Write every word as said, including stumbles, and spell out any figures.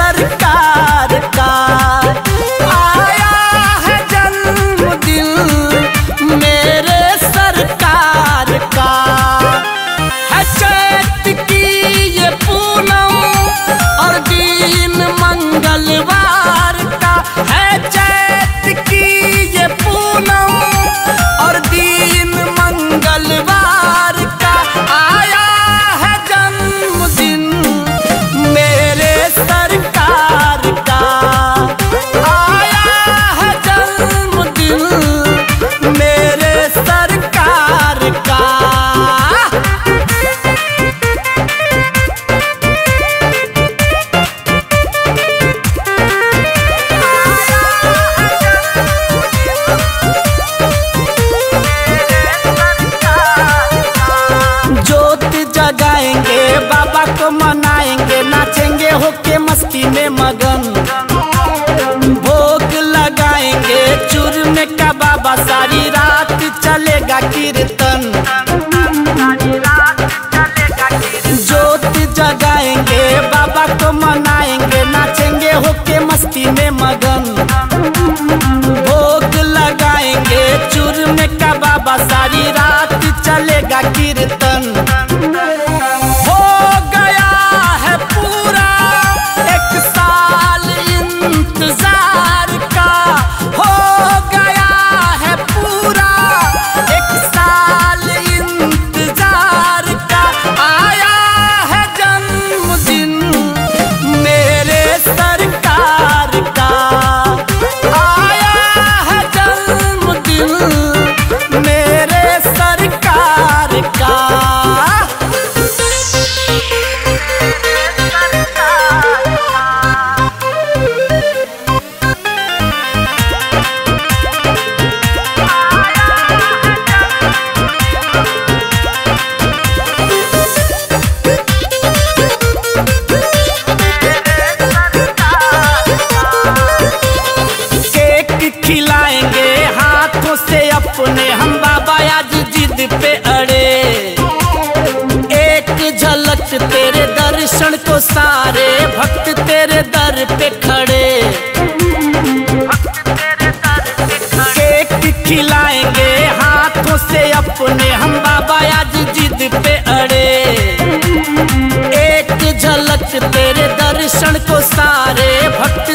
सरकार का। आया है जन्मदिन मेरे सरकार का, है चैत की ये पूनम और दिन मंगलवार का, है चैत की ये पूनम और दिन मंगलवार का। आया है जन्मदिन मेरे सरकार का, आया है जन्मदिन मेरे सरकार का। जगाएंगे बाबा को मनाएंगे, नाचेंगे होके मस्ती में मगन। भोग लगाएंगे चूरमे का बाबा, सारी रात चलेगा कीर्तन। जोत जगाएंगे बाबा को मनाएंगे, नाचेंगे होके मस्ती में मगन। भोग लगाएंगे चूरमे का बाबा, सारी रात चलेगा कीर्तन। हो गया है पूरा एक साल इंतजार का, हो गया है पूरा एक साल इंतजार का। आया है जन्मदिन मेरे सरकार का, आया है जन्मदिन मेरे सरकार का। खिलाएंगे हाथों से अपने हम बाबा, आज जिद पे अड़े। एक झलक तेरे दर्शन को सारे भक्त तेरे दर पे खड़े। केक खिलाएंगे हाथों से अपने हम बाबा, आज जिद पे अड़े। एक झलक तेरे दर्शन को सारे भक्त